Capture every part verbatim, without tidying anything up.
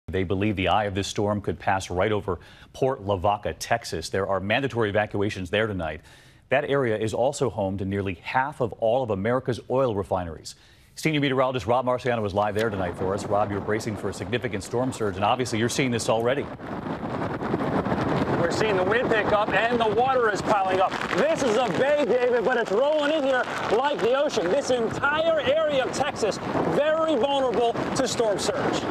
They believe the eye of this storm could pass right over Port Lavaca, Texas. There are mandatory evacuations there tonight. That area is also home to nearly half of all of America's oil refineries. Senior meteorologist Rob Marciano is live there tonight for us. Rob, you're bracing for a significant storm surge, and obviously you're seeing this already. We're seeing the wind pick up and the water is piling up. This is a bay, David, but it's rolling in here like the ocean. This entire area of Texas, very vulnerable to storm surge.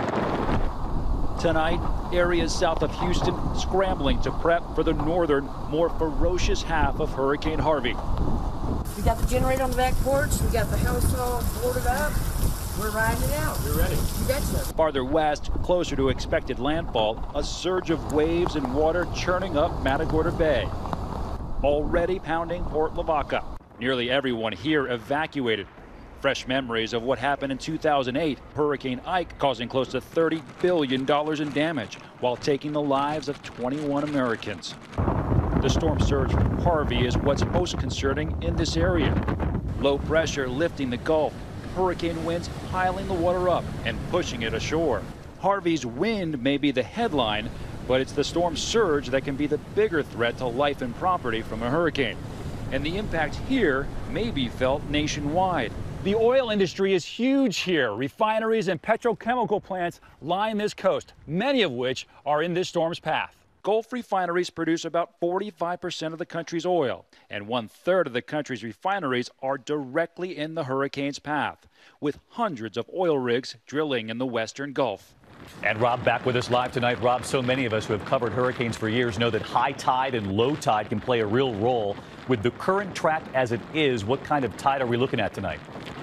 Tonight, areas south of Houston scrambling to prep for the northern, more ferocious half of Hurricane Harvey. We got the generator on the back porch. We got the house all boarded up. We're riding it out. You're ready? You betcha. Farther west, closer to expected landfall, a surge of waves and water churning up Matagorda Bay. Already pounding Port Lavaca. Nearly everyone here evacuated. Fresh memories of what happened in two thousand eight, Hurricane Ike causing close to thirty billion dollars in damage while taking the lives of twenty-one Americans. The storm surge from Harvey is what's most concerning in this area. Low pressure lifting the Gulf, hurricane winds piling the water up and pushing it ashore. Harvey's wind may be the headline, but it's the storm surge that can be the bigger threat to life and property from a hurricane. And the impact here may be felt nationwide. The oil industry is huge here. Refineries and petrochemical plants line this coast, many of which are in this storm's path. Gulf refineries produce about forty-five percent of the country's oil, and one-third of the country's refineries are directly in the hurricane's path, with hundreds of oil rigs drilling in the western Gulf. And Rob, back with us live tonight. Rob, so many of us who have covered hurricanes for years know that high tide and low tide can play a real role. With the current track as it is, what kind of tide are we looking at tonight?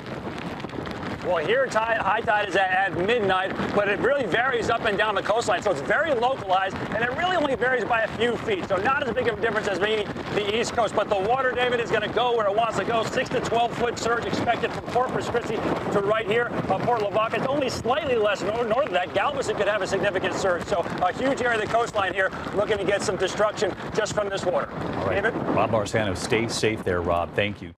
Well, here tide, high tide is at, at midnight, but it really varies up and down the coastline, so it's very localized, and it really only varies by a few feet, so not as big of a difference as maybe the East Coast. But the water, David, is going to go where it wants to go. six to twelve foot surge expected from Corpus Christi to right here, uh, Port Lavaca. It's only slightly less north, north of that. Galveston could have a significant surge, so a huge area of the coastline here looking to get some destruction just from this water. All right. David? Rob Marciano, stay safe there, Rob. Thank you.